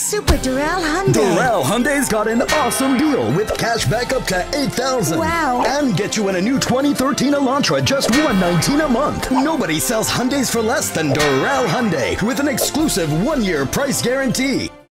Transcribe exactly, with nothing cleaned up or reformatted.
Super Doral Hyundai. Doral Hyundai's got an awesome deal with cash back up to eight thousand dollars. Wow. And get you in a new twenty thirteen Elantra just one hundred nineteen dollars a month. Nobody sells Hyundais for less than Doral Hyundai with an exclusive one-year price guarantee.